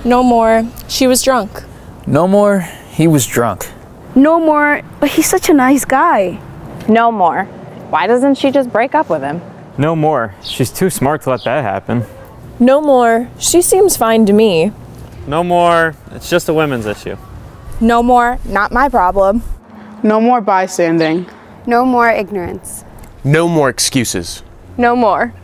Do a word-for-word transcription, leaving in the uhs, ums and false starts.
No more, she was drunk. No more, he was drunk. No more, but he's such a nice guy. No more. Why doesn't she just break up with him? No more. She's too smart to let that happen. No more, she seems fine to me. No more. It's just a women's issue. No more, not my problem. No more bystanding. No more ignorance. No more excuses. No more.